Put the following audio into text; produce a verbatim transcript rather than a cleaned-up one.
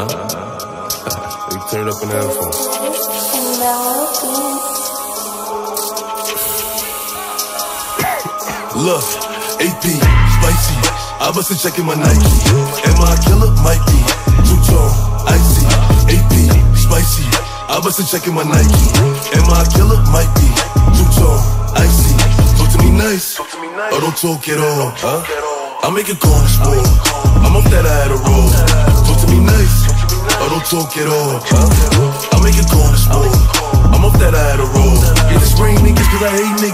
Huh? We turn it up in the headphones. Look, A P, spicy. I wasn't checking my Nike. Am I a killer? Might be. Two-tone, icy. A P, spicy. I wasn't checking my Nike. Am I a killer? Might be. Two-tone, icy. Talk to me nice, or don't talk at all, huh? I make it call this war. I'm off that I had a roll. Talk to me nice, or don't talk at all, huh? I make it call this war. I'm off that I had a roll. Yeah, the spring niggas cause I hate niggas.